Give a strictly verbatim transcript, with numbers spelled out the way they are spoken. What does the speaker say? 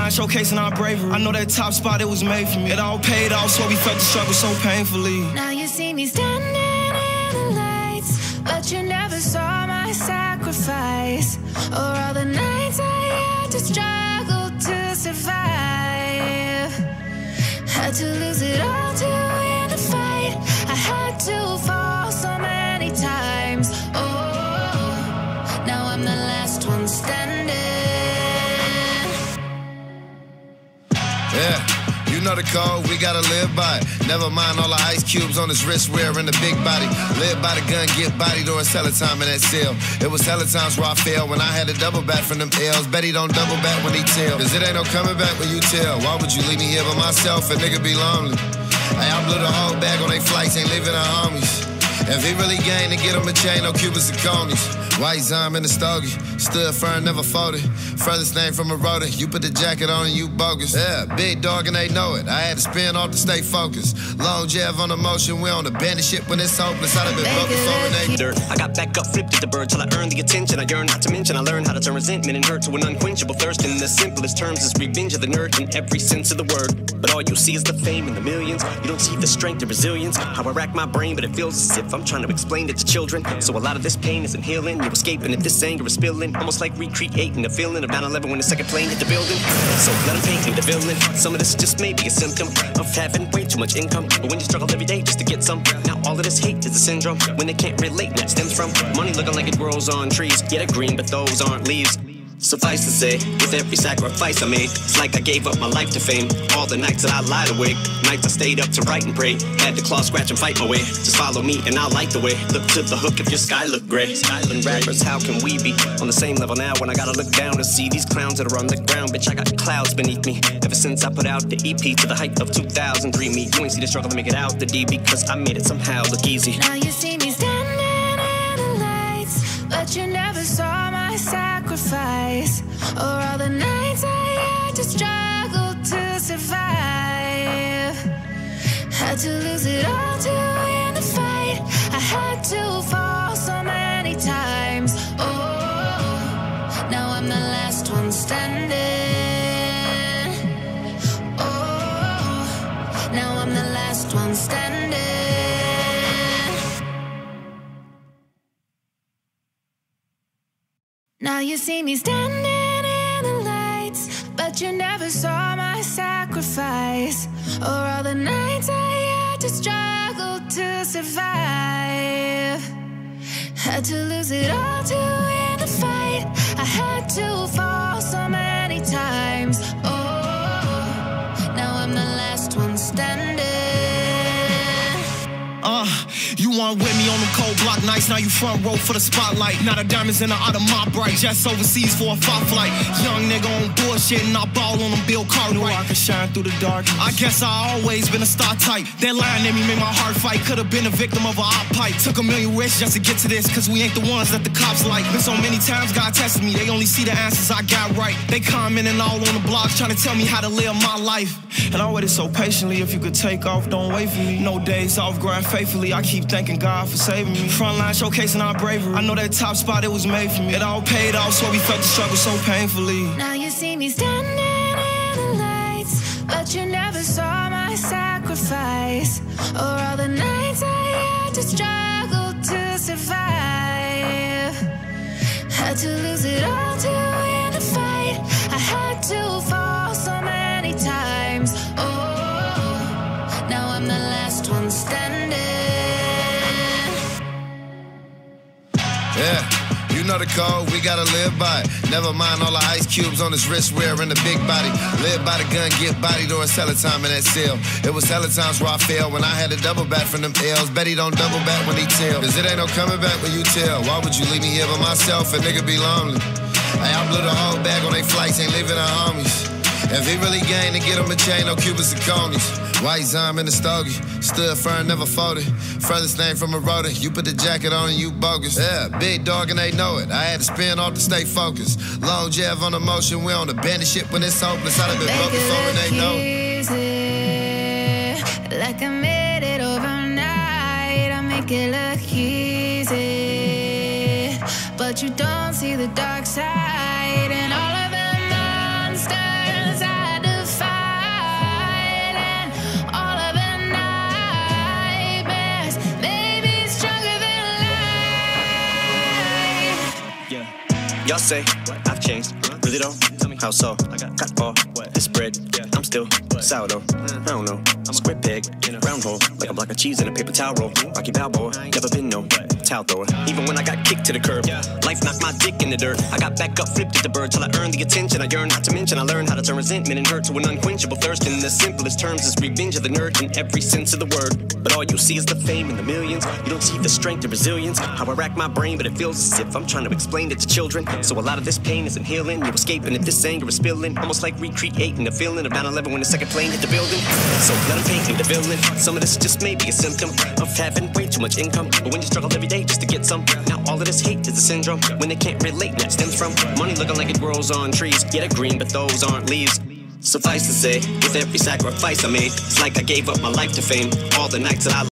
Frontline showcasing our bravery. I know that top spot, it was made for me. It all paid off, so we felt the struggle so painfully. Now you see me standing in the lights, but you never saw my sacrifice, or all the nights I had to struggle to survive. Had to lose it all to win the fight. I had to fall so many times. Oh, now I'm the last one standing. Yeah, you know the code, we gotta live by it. Never mind all the ice cubes on his wrist wearing the big body. Live by the gun, get body during cellar time in that cell. It was hella times where I failed when I had to double back from them L's. Bet he don't double back when he tell, cause it ain't no coming back when you tell. Why would you leave me here by myself? A nigga be lonely. Hey, I blew the whole bag on they flights, ain't leaving our homies. If he really gained to get him a chain, no Cubans and conies. White Zime in the stogie, stood firm, never folded. Furthest name from a rotor, you put the jacket on and you bogus. Yeah, big dog and they know it. I had to spin off to stay focused. Long jab on the motion, we on the bandit shit when it's hopeless. I'd have been broke before and they dirt. I got back up, flipped at the bird till I earned the attention. I yearn, not to mention, I learned how to turn resentment and hurt to an unquenchable thirst. In the simplest terms, is revenge of the nerd in every sense of the word. But all you see is the fame and the millions. You don't see the strength and resilience. How I rack my brain, but it feels as if I'm trying to explain it to children. So a lot of this pain isn't healing. You're escaping if this anger is spilling. Almost like recreating the feeling of nine eleven when the second plane hit the building. So let them paint me the villain. Some of this just may be a symptom of having way too much income. But when you struggle every day just to get some, now all of this hate is a syndrome. When they can't relate, and that stems from money looking like it grows on trees. Yeah, they're green, but those aren't leaves. Suffice to say, with every sacrifice I made, it's like I gave up my life to fame. All the nights that I lied awake, nights I stayed up to write and pray. Had to claw, scratch, and fight my way. Just follow me and I'll light the way. Look to the hook if your sky look gray. Island rappers, how can we be on the same level now when I gotta look down to see these clowns that are on the ground? Bitch, I got clouds beneath me. Ever since I put out the E P to the height of two thousand three, me, you ain't see the struggle to make it out the D because I made it somehow look easy. Now you see me standing in the lights, but you never saw my sacrifice, or all the nights I had to struggle to survive. Had to lose it all to win the fight. I had to fall so many times. Oh, now I'm the last one standing. Oh, now I'm the last one standing. Now you see me standing in the lights, but you never saw my sacrifice, or all the nights I had to struggle to survive. Had to lose it all to win the fight. I had to fall so many times. Oh, now I'm the last one standing. Uh, you weren't with me on them cold block nights, now you front row for the spotlight. Now the diamonds in the out of my bright, just overseas for a fight flight. Young nigga on bullshit and I ball on them Bill Cartwright. Knew I could shine through the dark. I guess I always been a star type. That line in me made my heart fight. Could've been a victim of a hot pipe. Took a million risks just to get to this, cause we ain't the ones that the cops like. Been so many times God tested me, they only see the answers I got right. They commenting all on the blogs trying to tell me how to live my life. And I waited so patiently, if you could take off, don't wait for me. No days off, grind faithfully, I keep thanking God for saving me. Frontline showcasing our bravery. I know that top spot, it was made for me. It all paid off, so we felt the struggle so painfully. Now you see me standing in the lights, but you never saw my sacrifice, or all the nights I had to struggle to survive. Had to lose it all to win the fight. I had to fall so many times. Oh, now I'm the last one standing. Yeah, you know the code, we gotta live by it. Never mind all the ice cubes on his wrist wearing the big body. Live by the gun, get body during cellar time in that cell. It was hella times where I failed when I had to double back from them L's. Bet he don't double back when he tell, cause it ain't no coming back when you tell. Why would you leave me here by myself? A nigga be lonely. Hey, I blew the whole bag on they flights, ain't leaving our homies. If he really gained to get him a chain, no Cubans and conies. White Zime in the stogie, stood firm, never folded. Furthest name from a rotor, you put the jacket on and you bogus. Yeah, big dog and they know it. I had to spin off to stay focused. Long jab on the motion, we on the bandit shit when it's hopeless. I'd have been broke before and they know it. Like I made it overnight, I make it look easy, but you don't see the dark side and all of the monsters I say I've changed. Really though? How so? Got all this bread. I'm still sourdough. I don't know. Square peg, round hole, like a block of cheese in a paper towel roll. Rocky Balboa, never been no towel thrower. Even when I got kicked to the curb, life knocked my dick in the dirt. I got back up, flipped at the bird till I earned the attention I yearn. Not to mention I learned how to turn resentment and hurt to an unquenchable thirst. In the simplest terms, is revenge of the nerd in every sense of the word. But all you see is the fame and the millions. You don't see the strength and resilience. How I rack my brain, but it feels as if I'm trying to explain it to children. So a lot of this pain isn't healing. You're escaping if this anger is spilling. Almost like recreating the feeling of nine eleven when the second plane hit the building. So let them paint me the villain. Some of this just may be a symptom of having way too much income. But when you struggle every day just to get some, now all of this hate is a syndrome. When they can't relate, and that stems from money looking like it grows on trees. Yeah, they're green, but those aren't leaves. Suffice to say, with every sacrifice I made, it's like I gave up my life to fame. All the nights that I